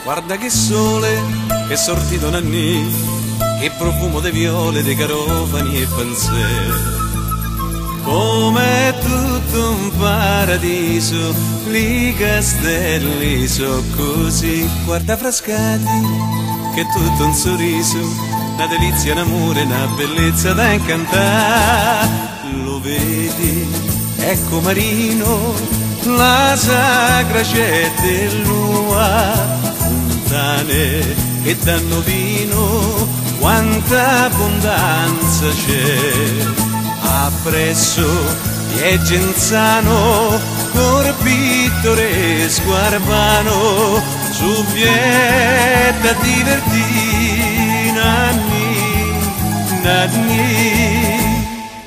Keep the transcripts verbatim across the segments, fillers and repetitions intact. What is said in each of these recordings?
Guarda che sole, che sortito Nanni, che profumo di viole, di garofani e pensieri. Come tutto un paradiso, li castelli so così. Guarda frascati, che tutto un sorriso, una delizia, un amore, una bellezza da incantare. Lo vedi, ecco Marino, la sacra c'è dell'ua. E danno vino, quanta abbondanza c'è. Appresso è Genzano, cor pittoresco Arbano, su vieta divertì, nanni, nanni.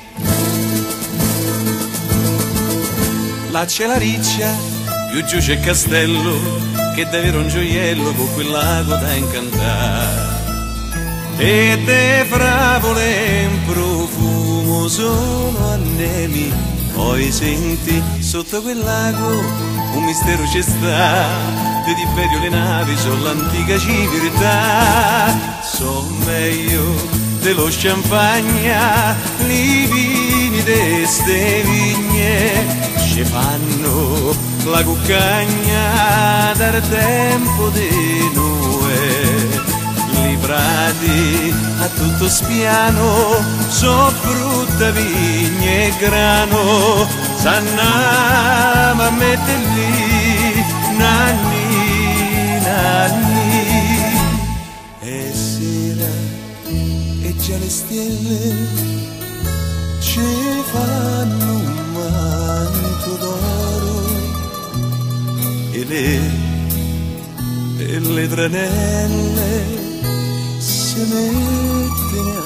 Là c'è la riccia, più giù c'è Castello, che è davvero un gioiello con quel lago da incantare. E te frapole in profumo sono anelli, poi senti sotto quel lago un mistero c'è sta. Di Tiberio le navi sono l'antica civiltà, so meglio dello champagne, li vini de ste vigne, ci fanno la cuccagna dal tempo di Noè. Librati a tutto spiano, so frutta, vigne e grano, s'annama a mettere lì, nanni, nanni. E sera e già le stelle ci fanno un manto d'oro, e le, e le tranelle si mettono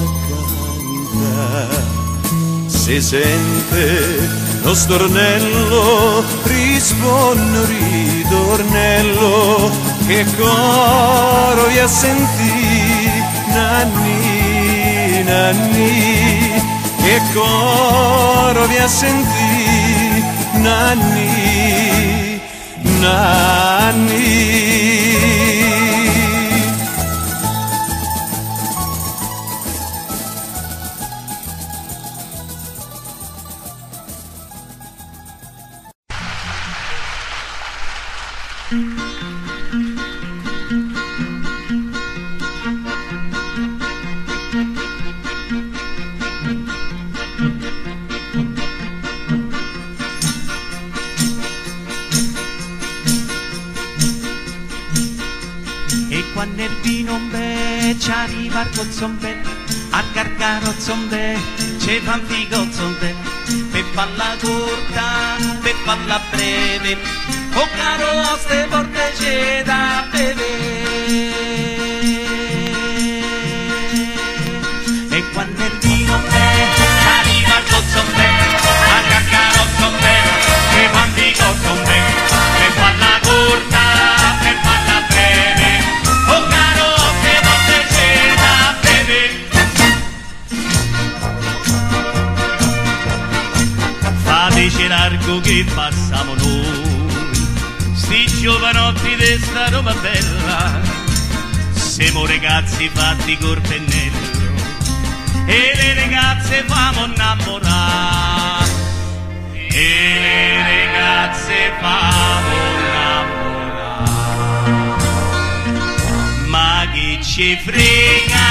a cantare. Si sente lo stornello, risponde ritornello, che coro vi a sentì, nanni, nanni, che coro vi a sentì, nanni, nanni. Quando il vino bè, ci arriva il cozzombe, a carcaro zombe, ci fa un figo zombe, per farla corta, per farla breve, o caro a ste porte c'è da bere. E quando il vino bè, ci arriva il cozzombe, a carcaro zombe, ci fa un figo zombe, per farla corta, per farla breve. Fateci largo che passiamo noi, sti giovanotti di sta Roma bella, siamo ragazzi fatti col pennello e le ragazze famo innamorare, e le ragazze famo innamorare, ma chi ci frega.